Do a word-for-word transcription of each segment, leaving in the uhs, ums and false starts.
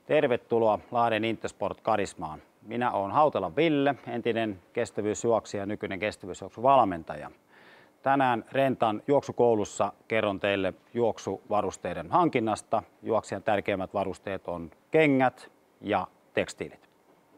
Tervetuloa Lahden Intersport Karismaan. Minä olen Hautala Ville, entinen kestävyysjuoksija ja nykyinen kestävyysjuoksuvalmentaja. Tänään Rentan juoksukoulussa kerron teille juoksuvarusteiden hankinnasta. Juoksijan tärkeimmät varusteet on kengät ja tekstiilit.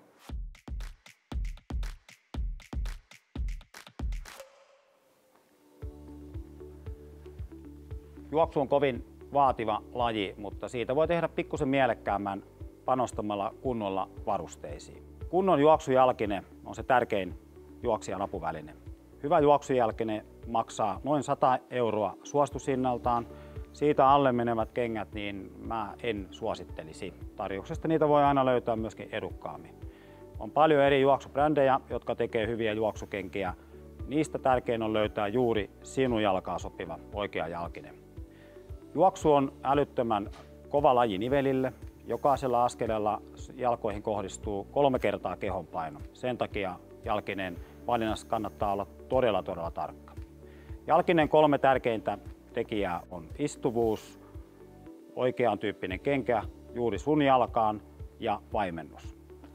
Juoksu on kovin vaativa laji, mutta siitä voi tehdä pikkusen mielekkäämmän panostamalla kunnolla varusteisiin. Kunnon juoksujalkine on se tärkein juoksijan apuväline. Hyvä juoksujalkine maksaa noin sata euroa suostushinnaltaan. Siitä alle menevät kengät niin mä en suosittelisi. Tarjouksesta niitä voi aina löytää myöskin edukkaammin. On paljon eri juoksubrändejä, jotka tekee hyviä juoksukenkiä. Niistä tärkein on löytää juuri sinun jalkaa sopiva oikea jalkine. Juoksu on älyttömän kova laji nivelille. Jokaisella askeleella jalkoihin kohdistuu kolme kertaa kehonpaino. Sen takia jalkineen valinnassa kannattaa olla todella todella tarkka. Jalkineen kolme tärkeintä tekijää on istuvuus, oikean tyyppinen kenkä juuri sun jalkaan ja vaimennus.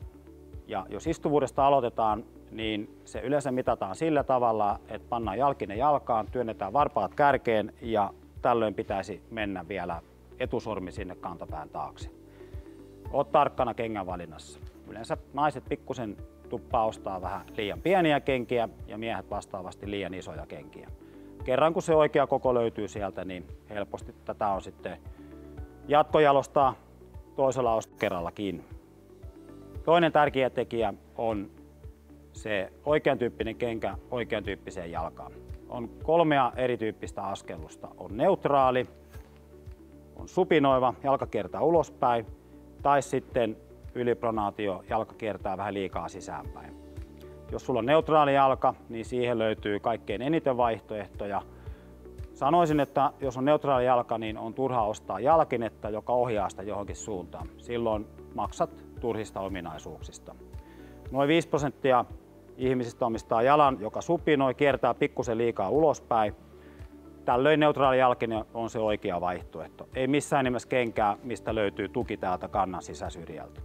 Ja jos istuvuudesta aloitetaan, niin se yleensä mitataan sillä tavalla, että pannaan jalkine jalkaan, työnnetään varpaat kärkeen ja tällöin pitäisi mennä vielä etusormi sinne kantapään taakse. Oot tarkkana kengän valinnassa. Yleensä naiset pikkusen tuppaa ostaa vähän liian pieniä kenkiä ja miehet vastaavasti liian isoja kenkiä. Kerran kun se oikea koko löytyy sieltä, niin helposti tätä on sitten jatkojalostaa toisella kerrallakin. Toinen tärkeä tekijä on se oikean tyyppinen kenkä oikean tyyppiseen jalkaan. On kolmea erityyppistä askellusta. On neutraali, on supinoiva, jalka kiertää ulospäin, tai sitten ylipronaatio, jalka kiertää vähän liikaa sisäänpäin. Jos sulla on neutraali jalka, niin siihen löytyy kaikkein eniten vaihtoehtoja. Sanoisin, että jos on neutraali jalka, niin on turha ostaa jalkinetta, joka ohjaa sitä johonkin suuntaan. Silloin maksat turhista ominaisuuksista. Noin viisi prosenttia ihmisistä omistaa jalan, joka supinoi, kiertää pikkusen liikaa ulospäin. Tällöin neutraali jalkine on se oikea vaihtoehto. Ei missään nimessä kenkää, mistä löytyy tuki täältä kannan sisäsyrjältä.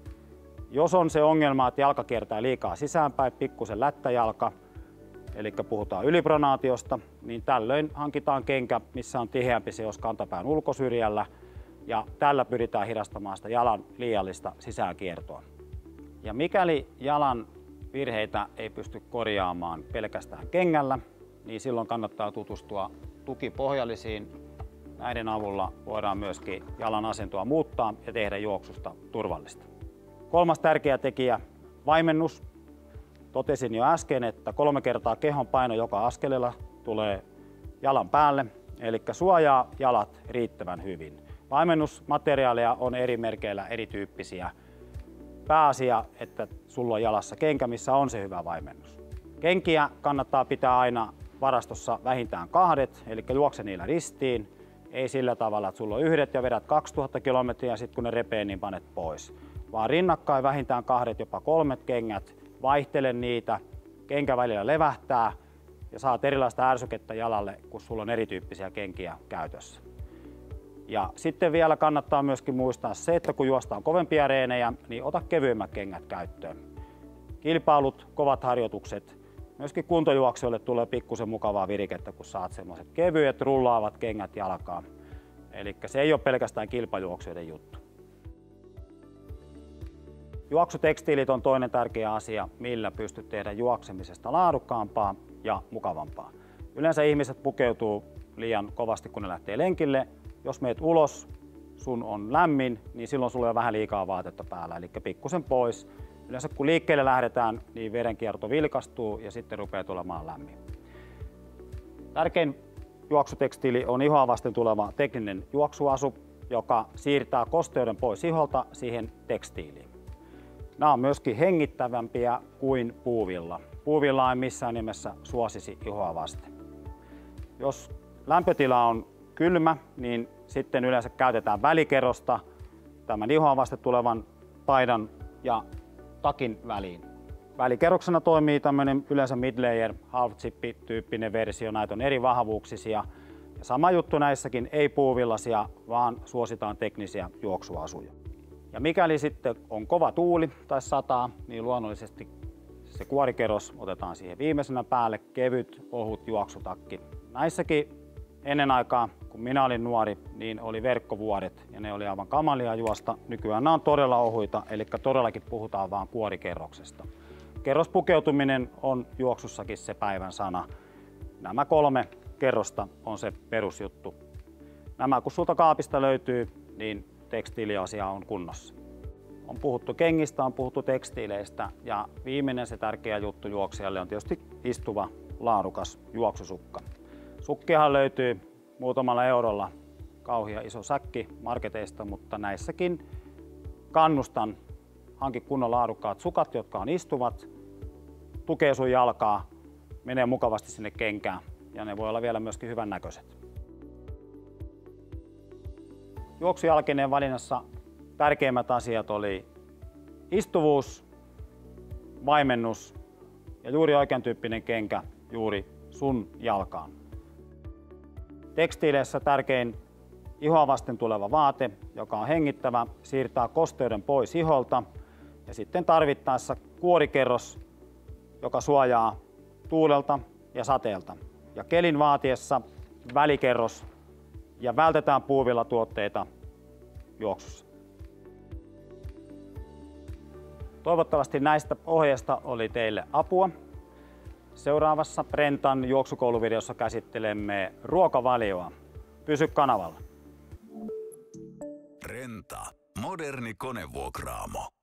Jos on se ongelma, että jalka kiertää liikaa sisäänpäin, pikkusen lättäjalka, eli puhutaan ylipronaatiosta, niin tällöin hankitaan kenkä, missä on tiheämpi seos kantapään ulkosyrjällä, ja tällä pyritään hidastamaan sitä jalan liiallista sisäänkiertoa. Ja mikäli jalan virheitä ei pysty korjaamaan pelkästään kengällä, niin silloin kannattaa tutustua tukipohjallisiin. Näiden avulla voidaan myöskin jalan asentoa muuttaa ja tehdä juoksusta turvallista. Kolmas tärkeä tekijä, vaimennus. Totesin jo äsken, että kolme kertaa kehon paino joka askeleella tulee jalan päälle, eli suojaa jalat riittävän hyvin. Vaimennusmateriaaleja on eri merkeillä erityyppisiä. Pääasia, että sulla on jalassa kenkä, missä on se hyvä vaimennus. Kenkiä kannattaa pitää aina varastossa vähintään kahdet, eli juokse niillä ristiin. Ei sillä tavalla, että sulla on yhdet ja vedät kaksituhatta kilometriä ja sitten kun ne repee, niin panet pois. Vaan rinnakkain vähintään kahdet, jopa kolmet kengät. Vaihtele niitä, kenkä välillä levähtää ja saat erilaista ärsykettä jalalle, kun sulla on erityyppisiä kenkiä käytössä. Ja sitten vielä kannattaa myöskin muistaa se, että kun juostaan kovempia reenejä, niin ota kevyemmät kengät käyttöön. Kilpailut, kovat harjoitukset, myöskin kuntojuoksijoille tulee pikkusen mukavaa virikettä, kun saat semmoiset kevyet rullaavat kengät jalkaan. Eli se ei ole pelkästään kilpajuoksijoiden juttu. Juoksutekstiilit on toinen tärkeä asia, millä pystyt tehdä juoksemisesta laadukkaampaa ja mukavampaa. Yleensä ihmiset pukeutuu liian kovasti, kun ne lähtee lenkille. Jos meet ulos, sun on lämmin, niin silloin sulla on vähän liikaa vaatetta päällä, eli pikkusen pois. Yleensä kun liikkeelle lähdetään, niin verenkierto vilkastuu ja sitten rupeaa tulemaan lämmin. Tärkein juoksutekstiili on ihoa vasten tuleva tekninen juoksuasu, joka siirtää kosteuden pois iholta siihen tekstiiliin. Nämä on myöskin hengittävämpiä kuin puuvilla. Puuvilla ei missään nimessä suosisi ihoa vasten. Jos lämpötila on kylmä, niin sitten yleensä käytetään välikerrosta tämän ihoa vasten tulevan paidan ja takin väliin. Välikerroksena toimii tämmöinen yleensä mid-layer, half-zip-tyyppinen versio. Näitä on eri vahvuuksisia. Ja sama juttu näissäkin, ei puuvillaisia, vaan suositaan teknisiä juoksuasuja. Ja mikäli sitten on kova tuuli tai sataa, niin luonnollisesti se kuorikerros otetaan siihen viimeisenä päälle, kevyt, ohut juoksutakki. Näissäkin ennen aikaa, kun minä olin nuori, niin oli verkkovuodet ja ne oli aivan kamalia juosta. Nykyään nämä on todella ohuita, eli todellakin puhutaan vain kuorikerroksesta. Kerrospukeutuminen on juoksussakin se päivän sana. Nämä kolme kerrosta on se perusjuttu. Nämä kun sulta kaapista löytyy, niin tekstiiliasia on kunnossa. On puhuttu kengistä, on puhuttu tekstiileistä ja viimeinen se tärkeä juttu juoksijalle on tietysti istuva, laadukas juoksusukka. Sukkiahan löytyy muutamalla eurolla, kauhia iso säkki marketeista, mutta näissäkin kannustan hanki kunnon laadukkaat sukat, jotka on istuvat, tukee sun jalkaa, menee mukavasti sinne kenkään ja ne voi olla vielä myöskin hyvän näköiset. Juoksujalkineen valinnassa tärkeimmät asiat oli istuvuus, vaimennus ja juuri oikean tyyppinen kenkä juuri sun jalkaan. Tekstiileissä tärkein ihoa vasten tuleva vaate, joka on hengittävä, siirtää kosteuden pois iholta ja sitten tarvittaessa kuorikerros, joka suojaa tuulelta ja sateelta. Ja kelin vaatiessa välikerros ja vältetään puuvillatuotteita juoksussa. Toivottavasti näistä ohjeista oli teille apua. Seuraavassa Brentan juoksukouluvideossa käsittelemme ruokavalioa. Pysy kanavalla. Brenta, moderni konevuokraamo.